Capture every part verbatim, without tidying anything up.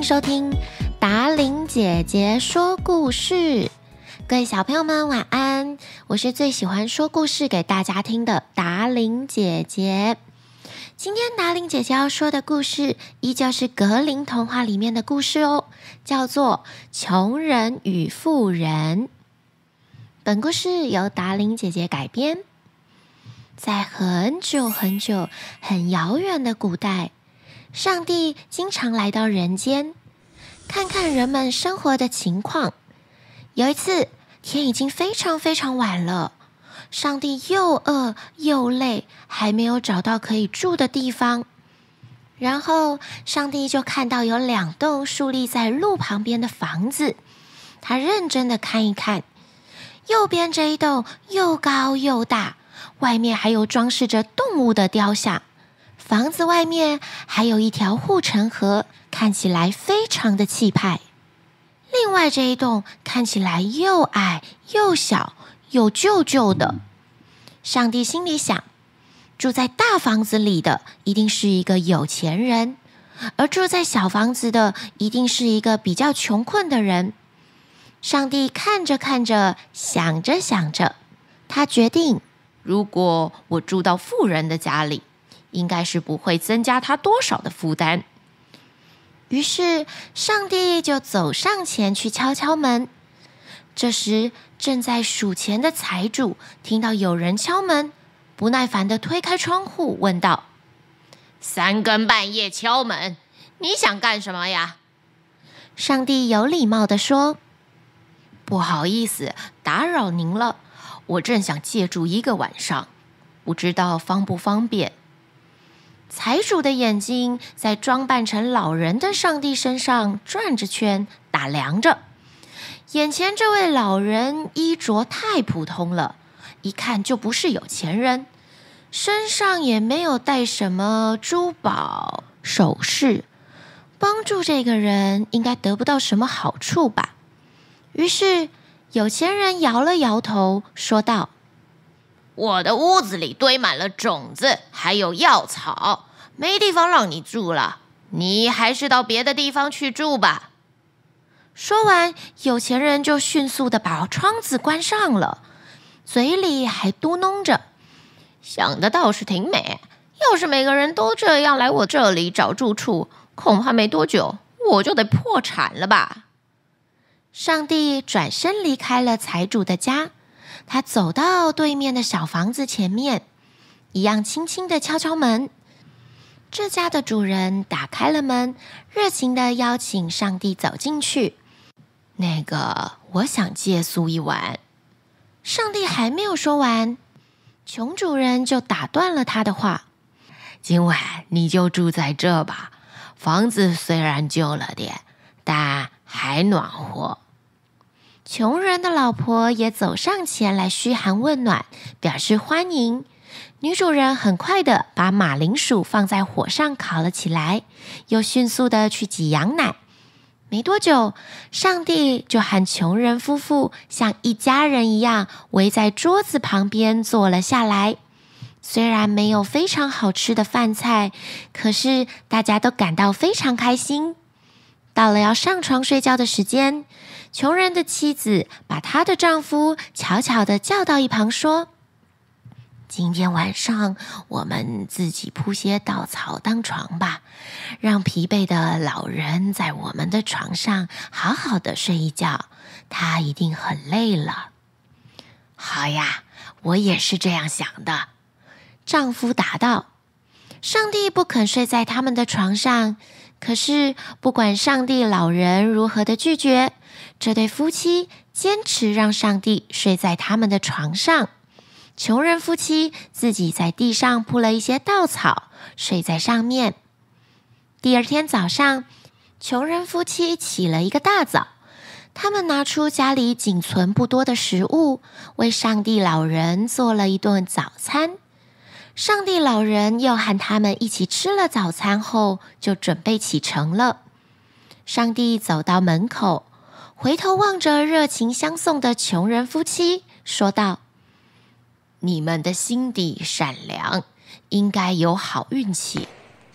迎收听达伶姐姐说故事。各位小朋友们晚安，我是最喜欢说故事给大家听的达伶姐姐。今天达伶姐姐要说的故事依旧是格林童话里面的故事哦，叫做《穷人与富人》。本故事由达伶姐姐改编。在很久很久很遥远的古代，上帝经常来到人间，看看人们生活的情况。有一次，天已经非常非常晚了，上帝又饿又累，还没有找到可以住的地方。然后，上帝就看到有两栋竖立在路旁边的房子，他认真的看一看，右边这一栋又高又大，外面还有装饰着动物的雕像。房子外面还有一条护城河，看起来非常的气派。另外这一栋看起来又矮又小又旧旧的。上帝心里想，住在大房子里的一定是一个有钱人，而住在小房子的一定是一个比较穷困的人。上帝看着看着，想着想着，他决定，如果我住到富人的家里，应该是不会增加他多少的负担。于是上帝就走上前去敲敲门。这时正在数钱的财主听到有人敲门，不耐烦地推开窗户问道：三更半夜敲门，你想干什么呀？上帝有礼貌地说：不好意思，打扰您了，我正想借住一个晚上，不知道方不方便。财主的眼睛在装扮成老人的上帝身上转着圈，打量着。眼前这位老人衣着太普通了，一看就不是有钱人，身上也没有带什么珠宝首饰，帮助这个人应该得不到什么好处吧。于是有钱人摇了摇头，说道：我的屋子里堆满了种子，还有药草，没地方让你住了，你还是到别的地方去住吧。说完，有钱人就迅速地把窗子关上了，嘴里还嘟哝着：想的倒是挺美，要是每个人都这样来我这里找住处，恐怕没多久我就得破产了吧。上帝转身离开了财主的家，他走到对面的小房子前面，一样轻轻地敲敲门。这家的主人打开了门，热情地邀请上帝走进去。那个，我想借宿一晚。上帝还没有说完，穷主人就打断了他的话：今晚你就住在这吧，房子虽然旧了点，但还暖和。穷人的老婆也走上前来嘘寒问暖，表示欢迎。女主人很快的把马铃薯放在火上烤了起来，又迅速的去挤羊奶。没多久，上帝就和穷人夫妇像一家人一样围在桌子旁边坐了下来。虽然没有非常好吃的饭菜，可是大家都感到非常开心。到了要上床睡觉的时间，穷人的妻子把她的丈夫悄悄地叫到一旁说：今天晚上我们自己铺些稻草当床吧，让疲惫的老人在我们的床上好好的睡一觉，他一定很累了。好呀，我也是这样想的，丈夫答道。上帝不肯睡在他们的床上，可是不管上帝老人如何的拒绝，这对夫妻坚持让上帝睡在他们的床上。穷人夫妻自己在地上铺了一些稻草，睡在上面。第二天早上，穷人夫妻起了一个大早，他们拿出家里仅存不多的食物，为上帝老人做了一顿早餐。上帝老人又和他们一起吃了早餐后，就准备启程了。上帝走到门口，回头望着热情相送的穷人夫妻，说道：你们的心地善良，应该有好运气。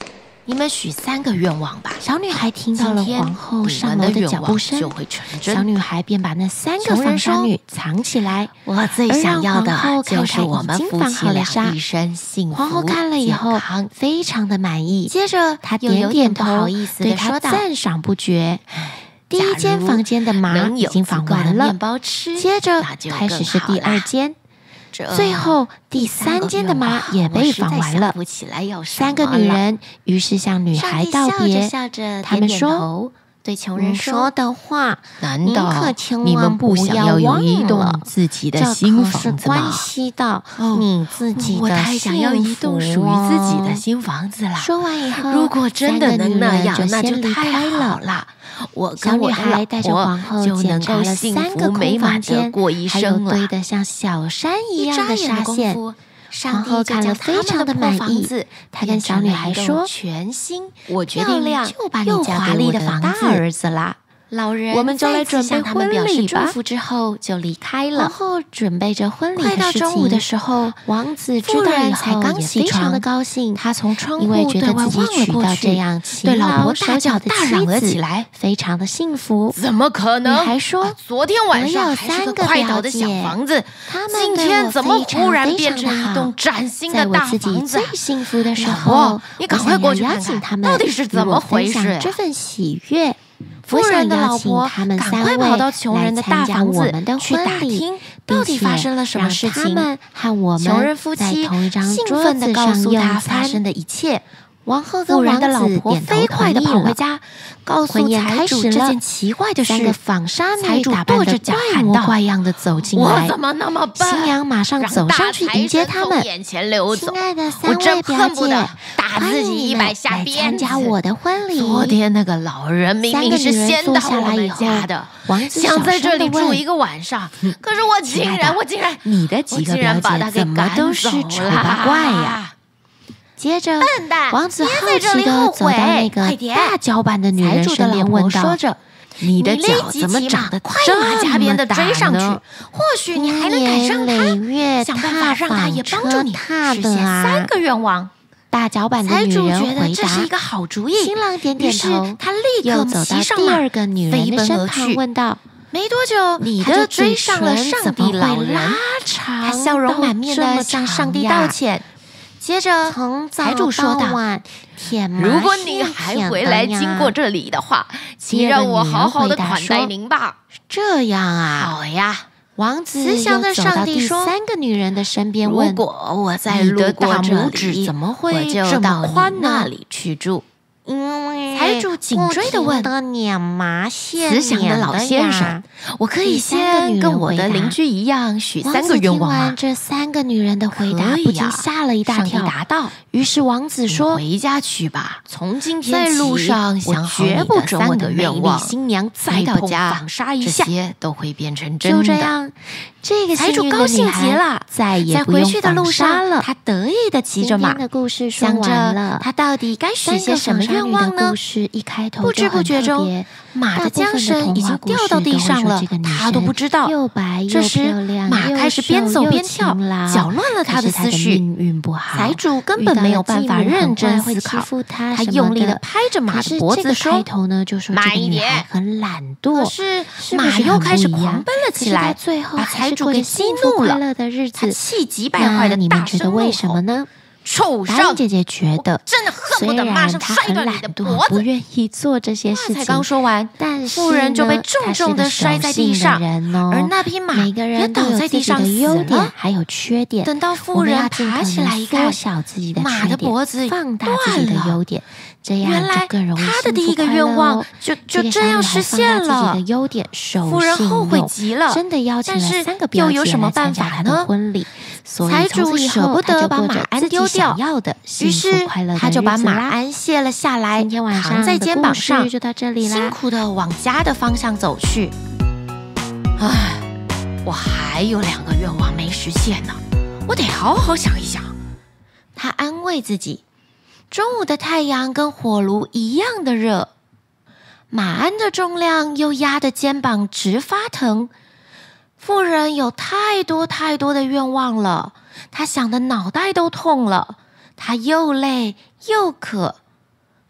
你们许三个愿望吧。 小女孩听到了皇后上楼的脚步声， 就会成真。 小女孩便把那三个纺纱女藏起来。 我最想要的就是我们夫妻俩一生幸福。 皇后看了以后，非常的满意。 接着， 她点点头， 不好意思对她赞赏不绝。第一间房间的麻已经纺完了，接着开始是第二间。最后第三间的麻也被纺完了。三个女人于是向女孩道别，她们说：“ 对穷人说的话， 难道你们不想要有一栋自己的新房子吗？ 关系到你自己的我太想要一栋属于自己的新房子了。” 说完以后， 如果真的能那样， 那就太好了。我跟我的老婆就能够幸福美满的过一生了。 还有堆得像小山一样的纱线。 皇后看了非常的满意，她跟小女孩说：“ 全新、 我决定就把你嫁给我的大儿子啦。” 老人我们就来准备婚礼吧。 祝福之后就离开了。 皇后准备着婚礼快到中午的时候， 王子知道以后也非常的高兴。 他从窗户因为觉得自己娶到这样对老婆大叫大嚷了起来，非常的幸福。 怎么可能？ 你还说、 啊、昨天晚上还是个快倒的小房子，今天怎么忽然变成一栋崭新的大房子？ 在我自己最幸福的时候， 你赶快过去邀请他们， 到底是怎么回事？ 这份喜悦。 夫人的老婆赶快跑到穷人的大房子去打听，到底发生了什么事情。 他们和我们穷人夫妻兴奋地告诉他发生的一切。 王后跟王子的老婆飞快地跑回家，告诉财主这件奇怪的事。 三个纺纱女打扮着怪模怪样的走进来， 我怎么那么笨？ 新娘马上走上去迎接他们。 眼前流走， 亲爱的三位表姐， 打自己一百下鞭子，参加我的婚礼。 昨天那个老人明明是先到我们家的，想在这里住一个晚上，可是我竟然，我竟然， 你的几个表姐怎么都是丑八怪呀？接着，王子好奇地走到那个大脚板的女人身边，问道：“你的脚怎么长得这么大呢？ 或许你还能赶上他，想办法让他也帮助你实现三个愿望。” 大脚板的女人回答：“ 这是一个好主意。” 新郎点点头， 他立刻走到第二个女人的身旁，问道：“ 没多久， 你的追上了上帝老人， 他笑容满面地向上帝道歉。接着，财主说道：“ 如果你还回来经过这里的话，请让我好好的款待您吧。” 这样啊， 好呀。 王子慈祥的上帝说：“ 三个女人的身边问： 如果我在路过这里， 怎么会这么宽那里去住？” 因为财主紧追的问：“ 慈祥的老先生， 我可以先跟我的邻居一样许三个愿望吗？” 这三个女人的回答不禁吓了一大跳。 答道：“ 于是王子说：‘ 回家去吧，从今天在路上我绝不准我的愿望新娘再到家纺纱一下，这些都会变成真的。’ 就这样，这个财主高兴极了， 再也不用纺纱了。 他得意的骑着马， 想着他到底该许些什么愿望呢？ 一开头不知不觉中，马的缰绳已经掉到地上了，他都不知道。这时，马开始边走边跳，搅乱了他的思绪。财主根本没有办法认真思考，他用力的拍着马的脖子说：“慢一点。” 很懒惰， 可是马又开始狂奔了起来，把财主给激怒了。他气急败坏的大声怒吼：“畜生！” 姐姐觉得， 真的恨不得马上摔断你的脖子。 不愿意做这些事情。 才刚说完， 但妇人就被重重的摔在地上，而那匹马也倒在地上死了。 还有缺点。 等到妇人爬起来一看，马的脖子放大自己的优点，这样原来他的第一个愿望就就这样实现了。妇人后悔极了， 真的邀请了三个又有什么办法呢？ 婚礼， 财主舍不得把马鞍丢掉，于是他就把马鞍卸了下来，扛在肩膀上，辛苦的往家的方向走去。唉，我还有两个愿望没实现呢，我得好好想一想。他安慰自己。中午的太阳跟火炉一样的热，马鞍的重量又压得肩膀直发疼。妇人有太多太多的愿望了，她想的脑袋都痛了。她又累又渴，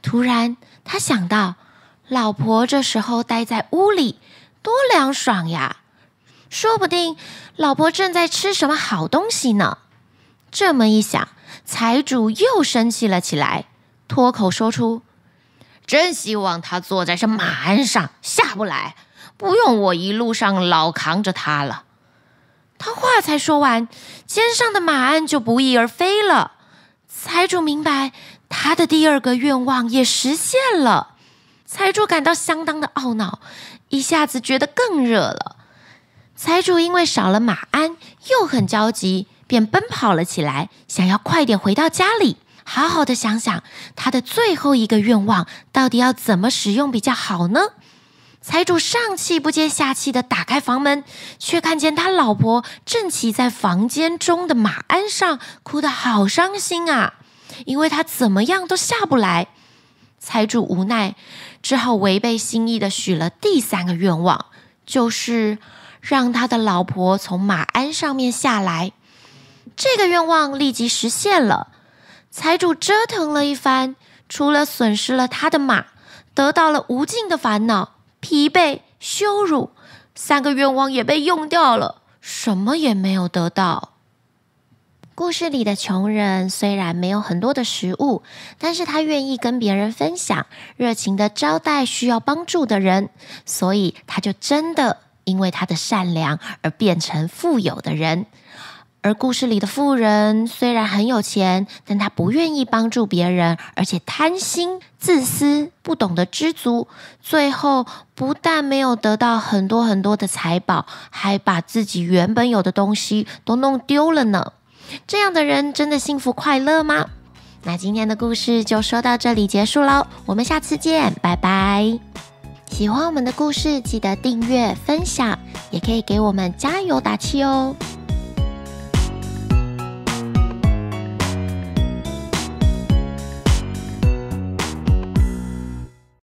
突然，他想到，老婆这时候待在屋里，多凉爽呀！说不定老婆正在吃什么好东西呢。这么一想，财主又生气了起来，脱口说出：“真希望他坐在这马鞍上下不来，不用我一路上老扛着他了。”他话才说完，肩上的马鞍就不翼而飞了。财主明白，他的第二个愿望也实现了。财主感到相当的懊恼，一下子觉得更热了。财主因为少了马鞍，又很焦急，便奔跑了起来，想要快点回到家里，好好的想想他的最后一个愿望到底要怎么使用比较好呢？财主上气不接下气的打开房门，却看见他老婆正骑在房间中的马鞍上，哭得好伤心啊，因为他怎么样都下不来。财主无奈，只好违背心意的许了第三个愿望，就是让他的老婆从马鞍上面下来。这个愿望立即实现了。财主折腾了一番，除了损失了他的马，得到了无尽的烦恼、疲惫、羞辱，三个愿望也被用掉了，什么也没有得到。故事里的穷人虽然没有很多的食物，但是他愿意跟别人分享，热情的招待需要帮助的人，所以他就真的因为他的善良而变成富有的人。而故事里的富人虽然很有钱，但他不愿意帮助别人，而且贪心、自私，不懂得知足，最后不但没有得到很多很多的财宝，还把自己原本有的东西都弄丢了呢。这样的人真的幸福快乐吗？那今天的故事就说到这里结束咯，我们下次见，拜拜。喜欢我们的故事，记得订阅、分享，也可以给我们加油打气哦。